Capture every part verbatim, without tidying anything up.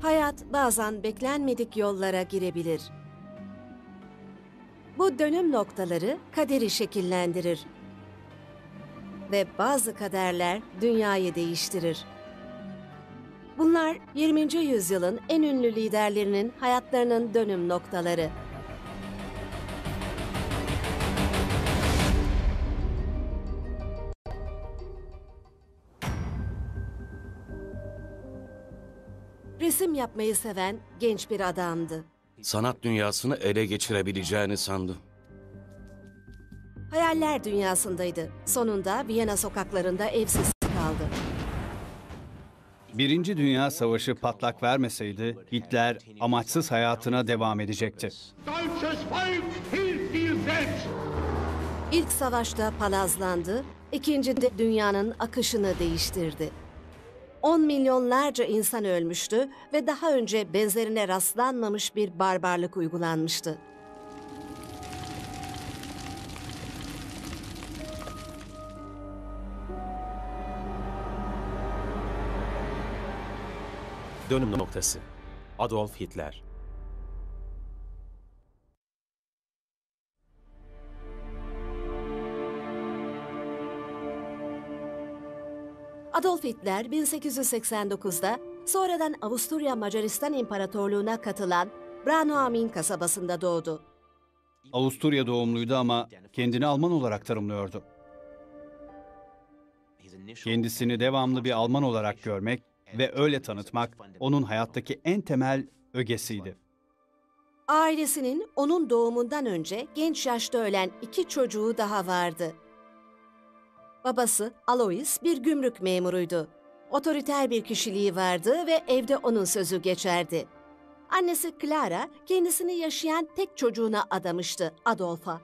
Hayat bazen beklenmedik yollara girebilir. Bu dönüm noktaları kaderi şekillendirir. Ve bazı kaderler dünyayı değiştirir. Bunlar yirminci yüzyılın en ünlü liderlerinin hayatlarının dönüm noktaları. Resim yapmayı seven genç bir adamdı. Sanat dünyasını ele geçirebileceğini sandı. Hayaller dünyasındaydı. Sonunda Viyana sokaklarında evsiz kaldı. Birinci Dünya Savaşı patlak vermeseydi Hitler amaçsız hayatına devam edecekti. İlk savaşta palazlandı, ikincide dünyanın akışını değiştirdi. On milyonlarca insan ölmüştü ve daha önce benzerine rastlanmamış bir barbarlık uygulanmıştı. Dönüm noktası. Adolf Hitler. Adolf Hitler bin sekiz yüz seksen dokuzda sonradan Avusturya Macaristan İmparatorluğu'na katılan Braunau kasabasında doğdu. Avusturya doğumluydu ama kendini Alman olarak tanımlıyordu. Kendisini devamlı bir Alman olarak görmek ve öyle tanıtmak onun hayattaki en temel ögesiydi. Ailesinin onun doğumundan önce genç yaşta ölen iki çocuğu daha vardı. Babası Alois bir gümrük memuruydu. Otoriter bir kişiliği vardı ve evde onun sözü geçerdi. Annesi Clara kendisini yaşayan tek çocuğuna adamıştı, Adolf'a.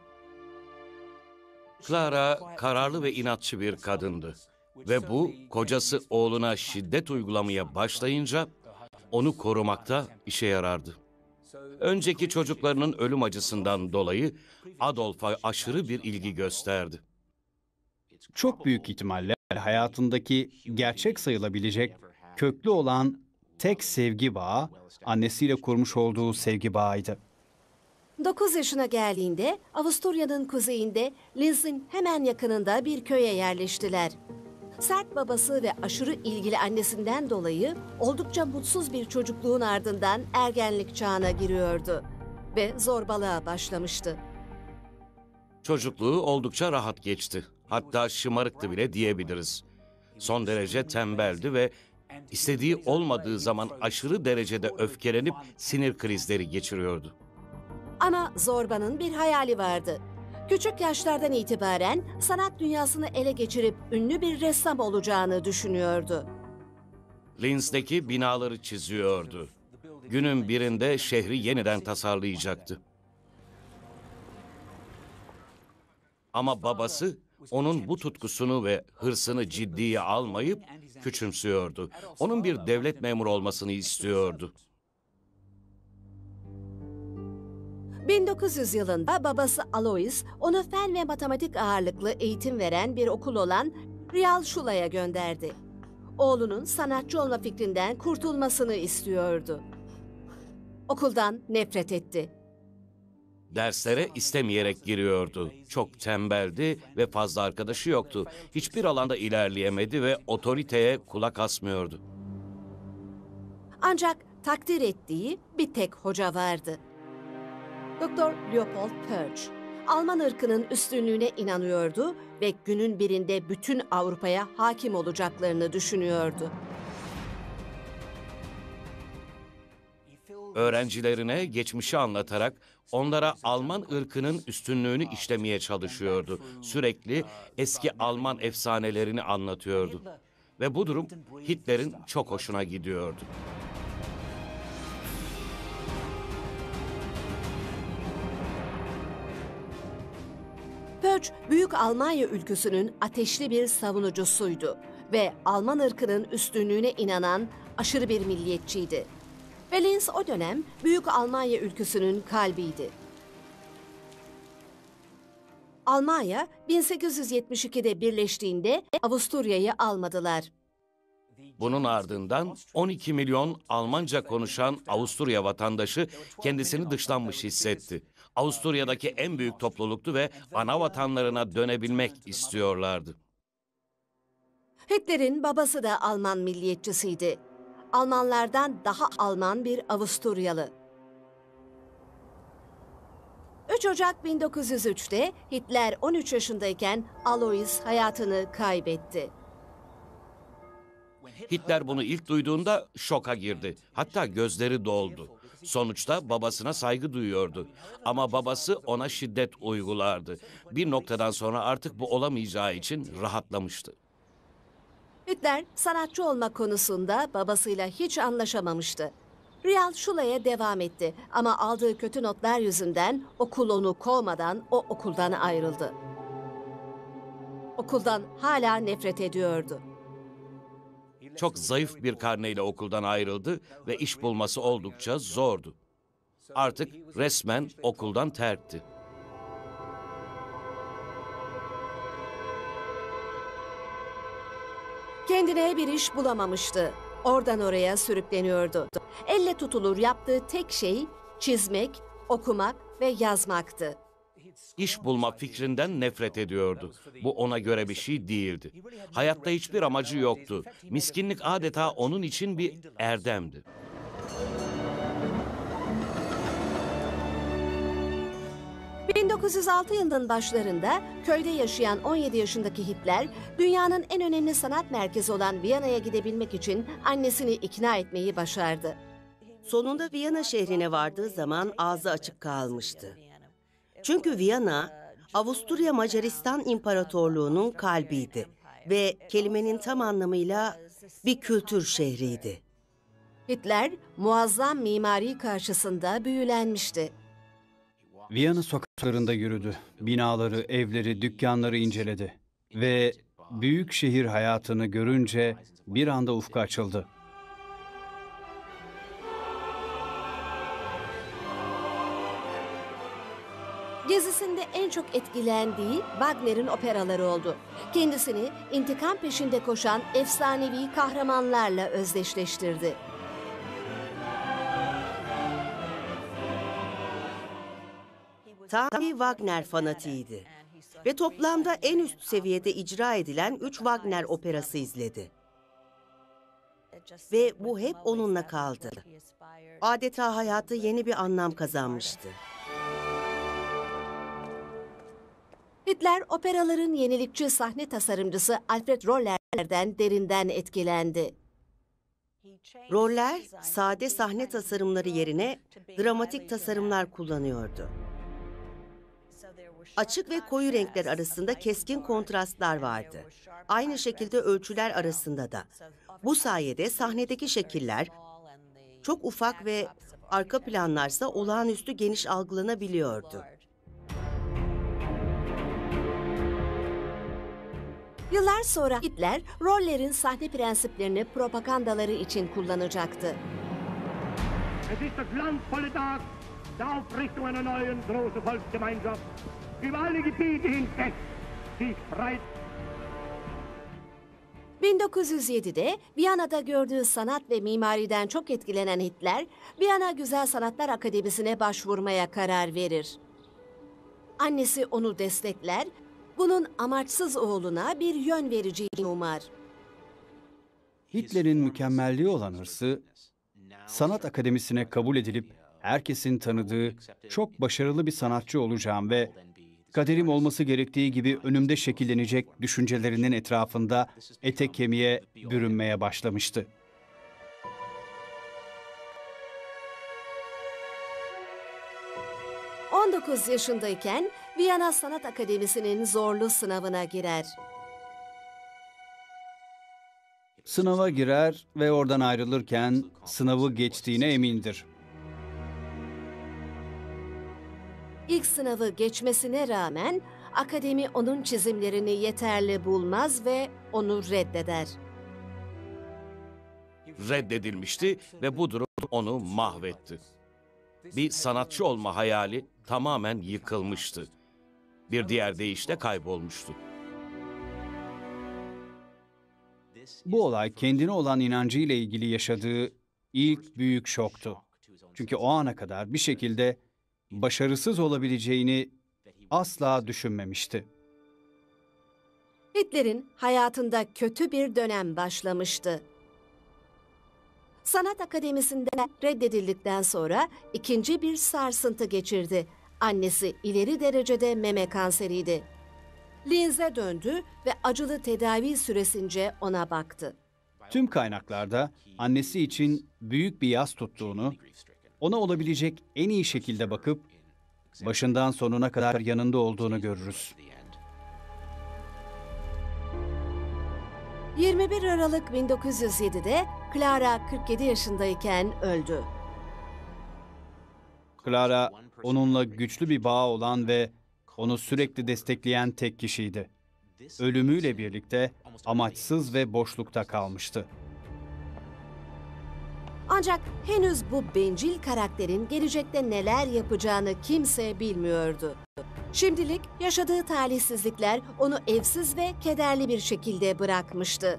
Clara kararlı ve inatçı bir kadındı. Ve bu kocası oğluna şiddet uygulamaya başlayınca onu korumakta işe yarardı. Önceki çocuklarının ölüm acısından dolayı Adolf'a aşırı bir ilgi gösterdi. Çok büyük ihtimalle hayatındaki gerçek sayılabilecek köklü olan tek sevgi bağı annesiyle kurmuş olduğu sevgi bağıydı. dokuz yaşına geldiğinde Avusturya'nın kuzeyinde Linz'in hemen yakınında bir köye yerleştiler. Sert babası ve aşırı ilgili annesinden dolayı oldukça mutsuz bir çocukluğun ardından ergenlik çağına giriyordu ve zorbalığa başlamıştı. Çocukluğu oldukça rahat geçti. Hatta şımarıktı bile diyebiliriz. Son derece tembeldi ve istediği olmadığı zaman aşırı derecede öfkelenip sinir krizleri geçiriyordu. Ama zorbanın bir hayali vardı. Küçük yaşlardan itibaren sanat dünyasını ele geçirip ünlü bir ressam olacağını düşünüyordu. Linz'deki binaları çiziyordu. Günün birinde şehri yeniden tasarlayacaktı. Ama babası onun bu tutkusunu ve hırsını ciddiye almayıp küçümsüyordu. Onun bir devlet memuru olmasını istiyordu. bin dokuz yüz yılında babası Alois onu fen ve matematik ağırlıklı eğitim veren bir okul olan Realschula'ya gönderdi. Oğlunun sanatçı olma fikrinden kurtulmasını istiyordu. Okuldan nefret etti. Derslere istemeyerek giriyordu. Çok tembeldi ve fazla arkadaşı yoktu. Hiçbir alanda ilerleyemedi ve otoriteye kulak asmıyordu. Ancak takdir ettiği bir tek hoca vardı. Doktor Leopold Purge, Alman ırkının üstünlüğüne inanıyordu ve günün birinde bütün Avrupa'ya hakim olacaklarını düşünüyordu. Öğrencilerine geçmişi anlatarak onlara Alman ırkının üstünlüğünü işlemeye çalışıyordu. Sürekli eski Alman efsanelerini anlatıyordu. Ve bu durum Hitler'in çok hoşuna gidiyordu. Purge, Büyük Almanya ülküsünün ateşli bir savunucusuydu ve Alman ırkının üstünlüğüne inanan aşırı bir milliyetçiydi. Ve Linz o dönem Büyük Almanya ülküsünün kalbiydi. Almanya bin sekiz yüz yetmiş ikide birleştiğinde Avusturya'yı almadılar. Bunun ardından on iki milyon Almanca konuşan Avusturya vatandaşı kendisini dışlanmış hissetti. Avusturya'daki en büyük topluluktu ve ana vatanlarına dönebilmek istiyorlardı. Hitler'in babası da Alman milliyetçisiydi. Almanlardan daha Alman bir Avusturyalı. üç Ocak bin dokuz yüz üç'te Hitler on üç yaşındayken Alois hayatını kaybetti. Hitler bunu ilk duyduğunda şoka girdi. Hatta gözleri doldu. Sonuçta babasına saygı duyuyordu. Ama babası ona şiddet uygulardı. Bir noktadan sonra artık bu olamayacağı için rahatlamıştı. Hitler sanatçı olma konusunda babasıyla hiç anlaşamamıştı. Real Schule'ye devam etti ama aldığı kötü notlar yüzünden okul onu kovmadan o okuldan ayrıldı. Okuldan hala nefret ediyordu. Çok zayıf bir karneyle okuldan ayrıldı ve iş bulması oldukça zordu. Artık resmen okuldan terkti. Kendine bir iş bulamamıştı. Oradan oraya sürükleniyordu. Elle tutulur yaptığı tek şey çizmek, okumak ve yazmaktı. İş bulma fikrinden nefret ediyordu. Bu ona göre bir şey değildi. Hayatta hiçbir amacı yoktu. Miskinlik adeta onun için bir erdemdi. bin dokuz yüz altı yılının başlarında köyde yaşayan on yedi yaşındaki Hitler, dünyanın en önemli sanat merkezi olan Viyana'ya gidebilmek için annesini ikna etmeyi başardı. Sonunda Viyana şehrine vardığı zaman ağzı açık kalmıştı. Çünkü Viyana, Avusturya Macaristan İmparatorluğu'nun kalbiydi ve kelimenin tam anlamıyla bir kültür şehriydi. Hitler, muazzam mimari karşısında büyülenmişti. Viyana sokaklarında yürüdü. Binaları, evleri, dükkanları inceledi. Ve büyük şehir hayatını görünce bir anda ufku açıldı. Gezisinde en çok etkilendiği Wagner'in operaları oldu. Kendisini intikam peşinde koşan efsanevi kahramanlarla özdeşleştirdi. Tam bir Wagner fanatiydi ve toplamda en üst seviyede icra edilen üç Wagner operası izledi. Ve bu hep onunla kaldı. Adeta hayatı yeni bir anlam kazanmıştı. Hitler, operaların yenilikçi sahne tasarımcısı Alfred Roller'den derinden etkilendi. Roller, sade sahne tasarımları yerine dramatik tasarımlar kullanıyordu. Açık ve koyu renkler arasında keskin kontrastlar vardı. Aynı şekilde ölçüler arasında da. Bu sayede sahnedeki şekiller çok ufak ve arka planlarsa olağanüstü geniş algılanabiliyordu. Yıllar sonra Hitler, Roller'in sahne prensiplerini propagandaları için kullanacaktı. Es ist der glanzvolle Tag der Aufrichtung einer neuen großen Volksgemeinschaft. Über alle Gebiete hinweg sich breit. bin dokuz yüz yedi'de Viyana'da gördüğü sanat ve mimariden çok etkilenen Hitler, Viyana Güzel Sanatlar Akademisi'ne başvurmaya karar verir. Annesi onu destekler, bunun amaçsız oğluna bir yön vereceğini umar. Hitler'in mükemmelliği olan hırsı, sanat akademisine kabul edilip herkesin tanıdığı çok başarılı bir sanatçı olacağım ve kaderim olması gerektiği gibi önümde şekillenecek düşüncelerinin etrafında ete kemiğe bürünmeye başlamıştı. on dokuz yaşındayken Viyana Sanat Akademisi'nin zorlu sınavına girer. Sınava girer ve oradan ayrılırken sınavı geçtiğine emindir. İlk sınavı geçmesine rağmen akademi onun çizimlerini yeterli bulmaz ve onu reddeder. Reddedilmişti ve bu durum onu mahvetti. Bir sanatçı olma hayali tamamen yıkılmıştı. Bir diğer deyişle kaybolmuştu. Bu olay kendine olan inancıyla ilgili yaşadığı ilk büyük şoktu. Çünkü o ana kadar bir şekilde başarısız olabileceğini asla düşünmemişti. Hitler'in hayatında kötü bir dönem başlamıştı. Sanat Akademisi'nden reddedildikten sonra ikinci bir sarsıntı geçirdi. Annesi ileri derecede meme kanseriydi. Linz'e döndü ve acılı tedavi süresince ona baktı. Tüm kaynaklarda annesi için büyük bir yas tuttuğunu, ona olabilecek en iyi şekilde bakıp başından sonuna kadar yanında olduğunu görürüz. yirmi bir Aralık bin dokuz yüz yedi'de Clara kırk yedi yaşındayken öldü. Clara, onunla güçlü bir bağı olan ve onu sürekli destekleyen tek kişiydi. Ölümüyle birlikte amaçsız ve boşlukta kalmıştı. Ancak henüz bu bencil karakterin gelecekte neler yapacağını kimse bilmiyordu. Şimdilik yaşadığı talihsizlikler onu evsiz ve kederli bir şekilde bırakmıştı.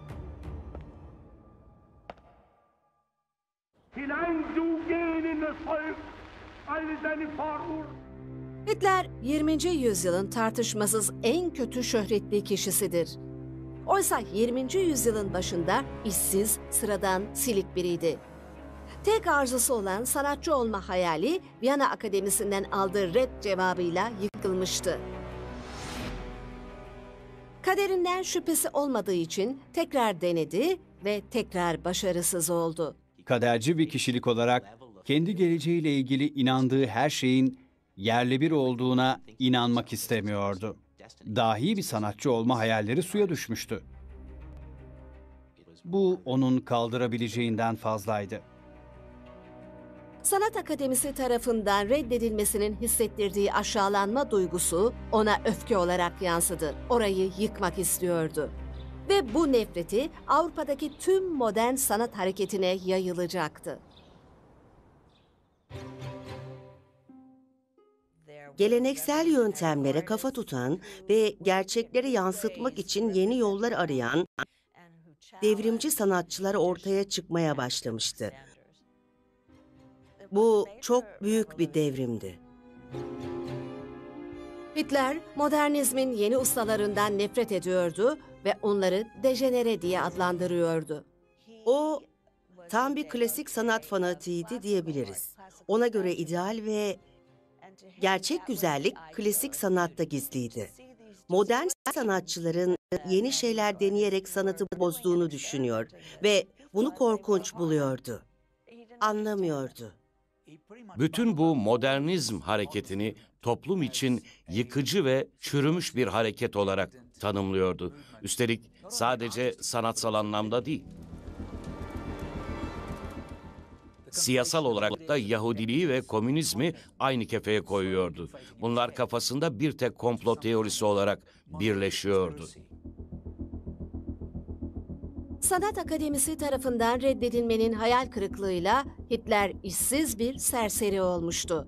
Hineinzugehen in das Volk, alle seine Vorur. Hitler yirminci yüzyılın tartışmasız en kötü şöhretli kişisidir. Oysa yirminci yüzyılın başında işsiz, sıradan, silik biriydi. Tek arzusu olan sanatçı olma hayali Viyana Akademisi'nden aldığı red cevabıyla yıkılmıştı. Kaderinden şüphesi olmadığı için tekrar denedi ve tekrar başarısız oldu. Kaderci bir kişilik olarak kendi geleceğiyle ilgili inandığı her şeyin yerli bir olduğuna inanmak istemiyordu. Dahi bir sanatçı olma hayalleri suya düşmüştü. Bu onun kaldırabileceğinden fazlaydı. Sanat Akademisi tarafından reddedilmesinin hissettirdiği aşağılanma duygusu ona öfke olarak yansıdı. Orayı yıkmak istiyordu. Ve bu nefreti Avrupa'daki tüm modern sanat hareketine yayılacaktı. Geleneksel yöntemlere kafa tutan ve gerçekleri yansıtmak için yeni yollar arayan devrimci sanatçılar ortaya çıkmaya başlamıştı. Bu çok büyük bir devrimdi. Hitler, modernizmin yeni ustalarından nefret ediyordu ve onları dejenere diye adlandırıyordu. O tam bir klasik sanat fanatiydi diyebiliriz. Ona göre ideal ve gerçek güzellik klasik sanatta gizliydi. Modern sanatçıların yeni şeyler deneyerek sanatı bozduğunu düşünüyor ve bunu korkunç buluyordu. Anlamıyordu. Bütün bu modernizm hareketini toplum için yıkıcı ve çürümüş bir hareket olarak tanımlıyordu. Üstelik sadece sanatsal anlamda değil. Siyasal olarak da Yahudiliği ve komünizmi aynı kefeye koyuyordu. Bunlar kafasında bir tek komplo teorisi olarak birleşiyordu. Sanat Akademisi tarafından reddedilmenin hayal kırıklığıyla Hitler işsiz bir serseri olmuştu.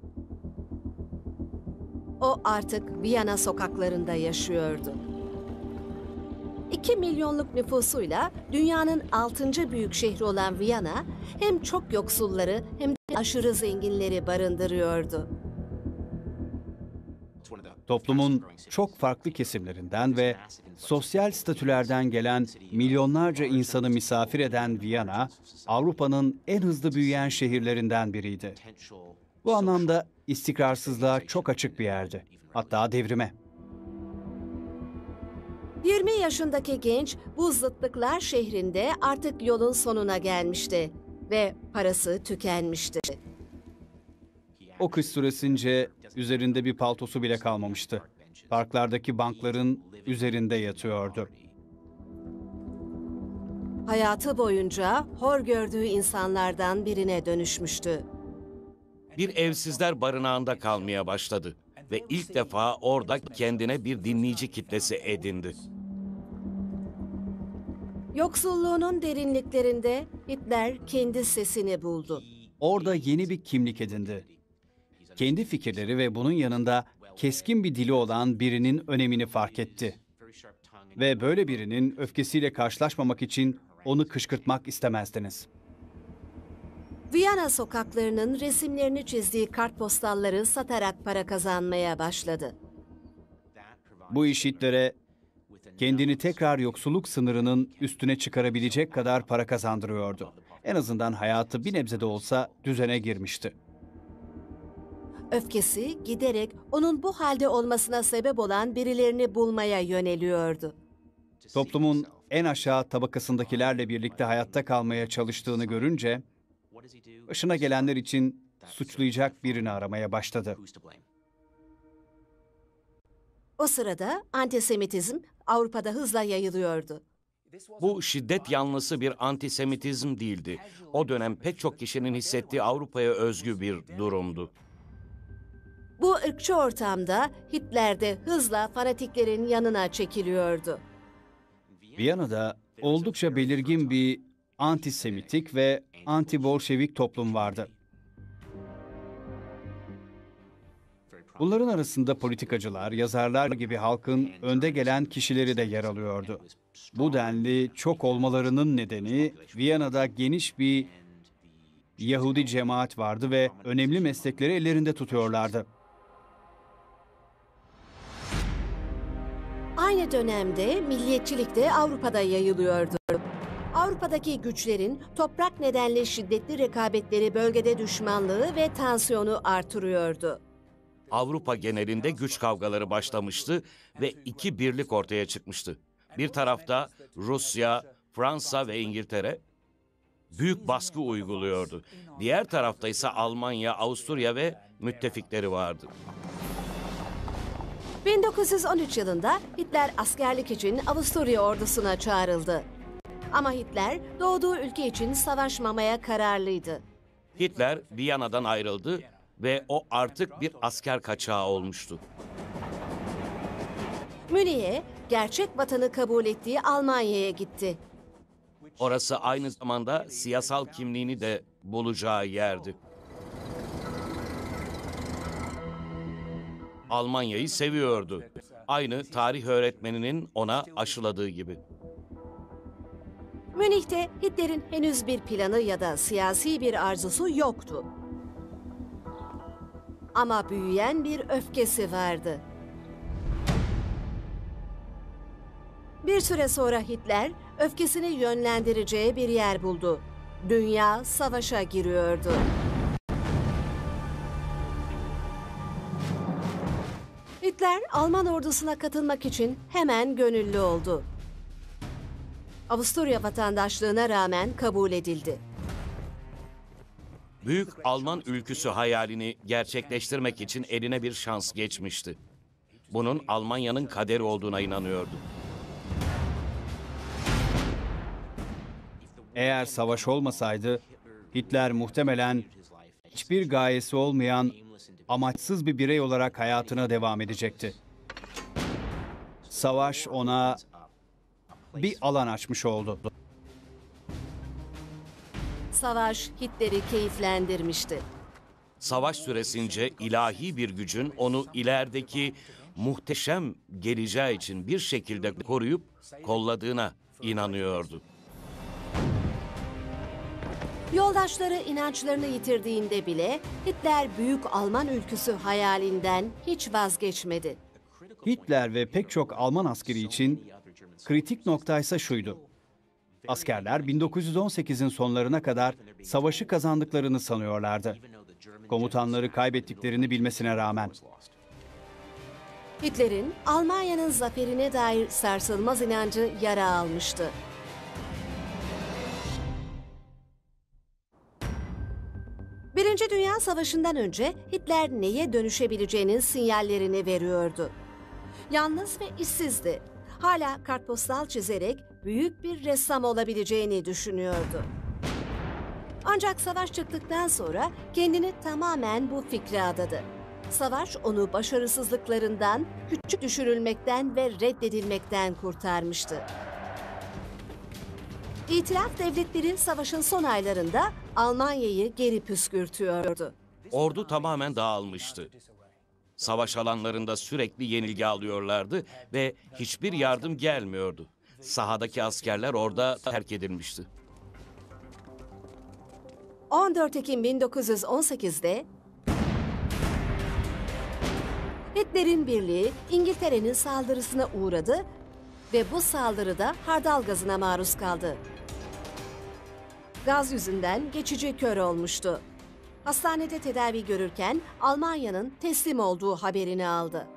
O artık Viyana sokaklarında yaşıyordu. İki milyonluk nüfusuyla dünyanın altıncı büyük şehri olan Viyana hem çok yoksulları hem de aşırı zenginleri barındırıyordu. Toplumun çok farklı kesimlerinden ve sosyal statülerden gelen milyonlarca insanı misafir eden Viyana, Avrupa'nın en hızlı büyüyen şehirlerinden biriydi. Bu anlamda istikrarsızlığa çok açık bir yerdi, hatta devrime. yirmi yaşındaki genç bu zıtlıklar şehrinde artık yolun sonuna gelmişti ve parası tükenmişti. O kış süresince üzerinde bir paltosu bile kalmamıştı. Parklardaki bankların üzerinde yatıyordu. Hayatı boyunca hor gördüğü insanlardan birine dönüşmüştü. Bir evsizler barınağında kalmaya başladı ve ilk defa orada kendine bir dinleyici kitlesi edindi. Yoksulluğunun derinliklerinde Hitler kendi sesini buldu. Orada yeni bir kimlik edindi. Kendi fikirleri ve bunun yanında keskin bir dili olan birinin önemini fark etti. Ve böyle birinin öfkesiyle karşılaşmamak için onu kışkırtmak istemezdiniz. Viyana sokaklarının resimlerini çizdiği kartpostalları satarak para kazanmaya başladı. Bu iş Hitler'e kendini tekrar yoksulluk sınırının üstüne çıkarabilecek kadar para kazandırıyordu. En azından hayatı bir nebze de olsa düzene girmişti. Öfkesi giderek onun bu halde olmasına sebep olan birilerini bulmaya yöneliyordu. Toplumun en aşağı tabakasındakilerle birlikte hayatta kalmaya çalıştığını görünce, başına gelenler için suçlayacak birini aramaya başladı. O sırada antisemitizm Avrupa'da hızla yayılıyordu. Bu şiddet yanlısı bir antisemitizm değildi. O dönem pek çok kişinin hissettiği Avrupa'ya özgü bir durumdu. Bu ırkçı ortamda Hitler de hızla fanatiklerin yanına çekiliyordu. Viyana'da oldukça belirgin bir antisemitik ve anti-Bolşevik toplum vardı. Bunların arasında politikacılar, yazarlar gibi halkın önde gelen kişileri de yer alıyordu. Bu denli çok olmalarının nedeni Viyana'da geniş bir Yahudi cemaat vardı ve önemli meslekleri ellerinde tutuyorlardı. Aynı dönemde milliyetçilik de Avrupa'da yayılıyordu. Avrupa'daki güçlerin toprak nedenli şiddetli rekabetleri bölgede düşmanlığı ve tansiyonu artırıyordu. Avrupa genelinde güç kavgaları başlamıştı ve iki birlik ortaya çıkmıştı. Bir tarafta Rusya, Fransa ve İngiltere büyük baskı uyguluyordu. Diğer tarafta ise Almanya, Avusturya ve müttefikleri vardı. bin dokuz yüz on üç yılında Hitler askerlik için Avusturya ordusuna çağrıldı. Ama Hitler doğduğu ülke için savaşmamaya kararlıydı. Hitler Viyana'dan ayrıldı ve o artık bir asker kaçağı olmuştu. Münih'e, gerçek vatanı kabul ettiği Almanya'ya gitti. Orası aynı zamanda siyasal kimliğini de bulacağı yerdi. Almanya'yı seviyordu. Aynı tarih öğretmeninin ona aşıladığı gibi. Münih'te Hitler'in henüz bir planı ya da siyasi bir arzusu yoktu. Ama büyüyen bir öfkesi vardı. Bir süre sonra Hitler öfkesini yönlendireceği bir yer buldu. Dünya savaşa giriyordu. Hitler Alman ordusuna katılmak için hemen gönüllü oldu. Avusturya vatandaşlığına rağmen kabul edildi. Büyük Alman ülküsü hayalini gerçekleştirmek için eline bir şans geçmişti. Bunun Almanya'nın kaderi olduğuna inanıyordu. Eğer savaş olmasaydı, Hitler muhtemelen hiçbir gayesi olmayan, amaçsız bir birey olarak hayatına devam edecekti. Savaş ona bir alan açmış oldu. Savaş Hitler'i keyiflendirmişti. Savaş süresince ilahi bir gücün onu ilerideki muhteşem geleceği için bir şekilde koruyup kolladığına inanıyordu. Yoldaşları inançlarını yitirdiğinde bile Hitler büyük Alman ülküsü hayalinden hiç vazgeçmedi. Hitler ve pek çok Alman askeri için kritik nokta ise şuydu. Askerler bin dokuz yüz on sekizin sonlarına kadar savaşı kazandıklarını sanıyorlardı. Komutanları kaybettiklerini bilmesine rağmen. Hitler'in Almanya'nın zaferine dair sarsılmaz inancı yara almıştı. Birinci Dünya Savaşı'ndan önce Hitler neye dönüşebileceğinin sinyallerini veriyordu. Yalnız ve işsizdi. Hala kartpostal çizerek büyük bir ressam olabileceğini düşünüyordu. Ancak savaş çıktıktan sonra kendini tamamen bu fikre adadı. Savaş onu başarısızlıklarından, küçük düşürülmekten ve reddedilmekten kurtarmıştı. İtilaf devletleri savaşın son aylarında Almanya'yı geri püskürtüyordu. Ordu tamamen dağılmıştı. Savaş alanlarında sürekli yenilgi alıyorlardı ve hiçbir yardım gelmiyordu. Sahadaki askerler orada terk edilmişti. on dört Ekim bin dokuz yüz on sekiz'de Hitler'in birliği İngiltere'nin saldırısına uğradı ve bu saldırıda hardal gazına maruz kaldı. Gaz yüzünden geçici kör olmuştu. Hastanede tedavi görürken Almanya'nın teslim olduğu haberini aldı.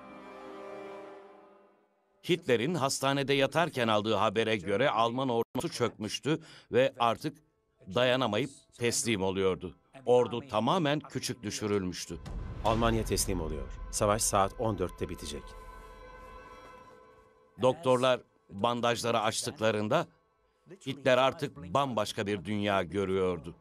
Hitler'in hastanede yatarken aldığı habere göre Alman ordusu çökmüştü ve artık dayanamayıp teslim oluyordu. Ordu tamamen küçük düşürülmüştü. Almanya teslim oluyor. Savaş saat on dörtte bitecek. Doktorlar bandajları açtıklarında Hitler artık bambaşka bir dünya görüyordu.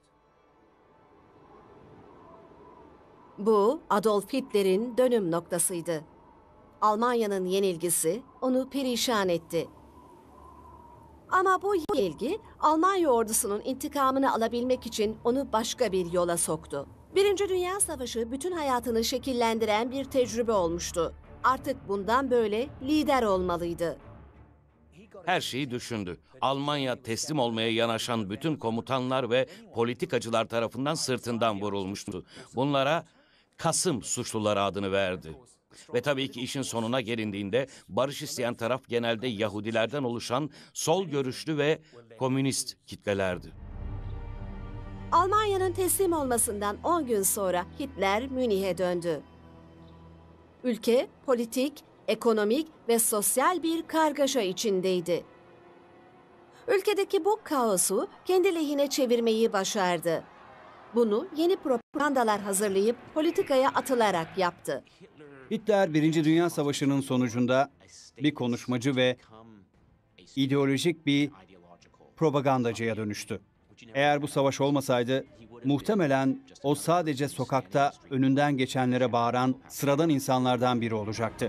Bu Adolf Hitler'in dönüm noktasıydı. Almanya'nın yenilgisi onu perişan etti. Ama bu yenilgi Almanya ordusunun intikamını alabilmek için onu başka bir yola soktu. Birinci Dünya Savaşı bütün hayatını şekillendiren bir tecrübe olmuştu. Artık bundan böyle lider olmalıydı. Her şeyi düşündü. Almanya teslim olmaya yanaşan bütün komutanlar ve politikacılar tarafından sırtından vurulmuştu. Bunlara Kasım suçluları adını verdi. Ve tabii ki işin sonuna gelindiğinde barış isteyen taraf genelde Yahudilerden oluşan sol görüşlü ve komünist kitlelerdi. Almanya'nın teslim olmasından on gün sonra Hitler Münih'e döndü. Ülke politik, ekonomik ve sosyal bir kargaşa içindeydi. Ülkedeki bu kaosu kendi lehine çevirmeyi başardı. Bunu yeni propagandalar hazırlayıp politikaya atılarak yaptı. Hitler Birinci Dünya Savaşı'nın sonucunda bir konuşmacı ve ideolojik bir propagandacıya dönüştü. Eğer bu savaş olmasaydı muhtemelen o sadece sokakta önünden geçenlere bağıran sıradan insanlardan biri olacaktı.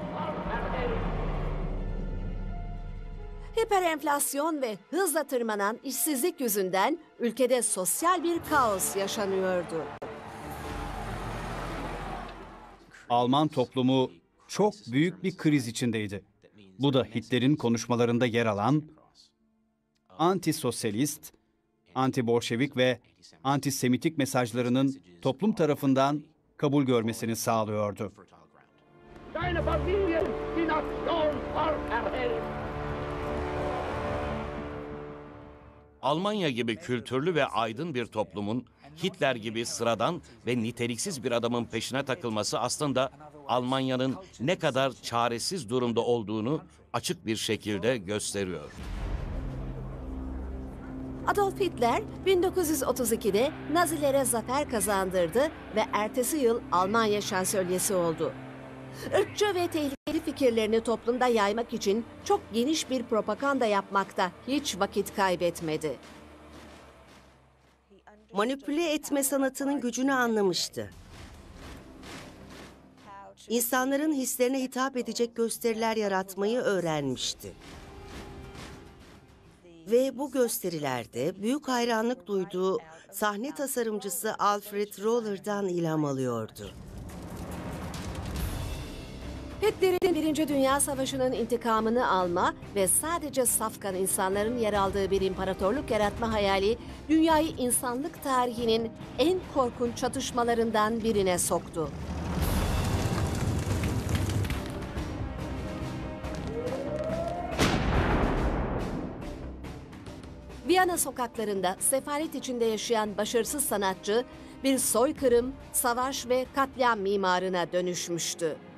Hiperenflasyon ve hızla tırmanan işsizlik yüzünden ülkede sosyal bir kaos yaşanıyordu. Alman toplumu çok büyük bir kriz içindeydi. Bu da Hitler'in konuşmalarında yer alan anti-sosyalist, anti-bolşevik ve antisemitik mesajlarının toplum tarafından kabul görmesini sağlıyordu. Deine Familie, die Nation erhält. Almanya gibi kültürlü ve aydın bir toplumun Hitler gibi sıradan ve niteliksiz bir adamın peşine takılması aslında Almanya'nın ne kadar çaresiz durumda olduğunu açık bir şekilde gösteriyor. Adolf Hitler bin dokuz yüz otuz iki'de Nazilere zafer kazandırdı ve ertesi yıl Almanya şansölyesi oldu. Irkçı ve tehlikeli fikirlerini toplumda yaymak için çok geniş bir propaganda yapmakta hiç vakit kaybetmedi. Manipüle etme sanatının gücünü anlamıştı. İnsanların hislerine hitap edecek gösteriler yaratmayı öğrenmişti. Ve bu gösterilerde büyük hayranlık duyduğu sahne tasarımcısı Alfred Roller'dan ilham alıyordu. Hitler'in Birinci Dünya Savaşı'nın intikamını alma ve sadece safkan insanların yer aldığı bir imparatorluk yaratma hayali, dünyayı insanlık tarihinin en korkunç çatışmalarından birine soktu. Viyana sokaklarında sefalet içinde yaşayan başarısız sanatçı bir soykırım, savaş ve katliam mimarına dönüşmüştü.